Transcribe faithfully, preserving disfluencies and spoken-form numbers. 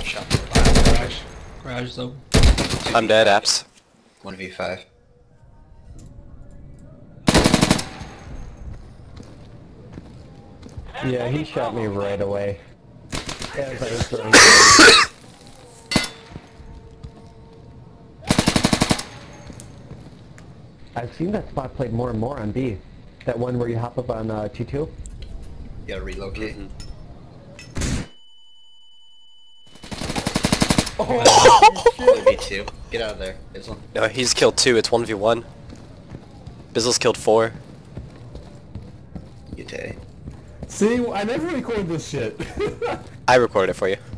shot from the garage. Garage is open. I'm dead, apps. one v five. Yeah, he shot me right away. As I was throwing I've seen that spot played more and more on B. That one where you hop up on uh, T two. You gotta relocate. Mm-hmm. Oh, B two. Get out of there. Bizzle. No, he's killed two, it's one v one. Bizzle's killed four. You tay. See, I never recorded this shit. I recorded it for you.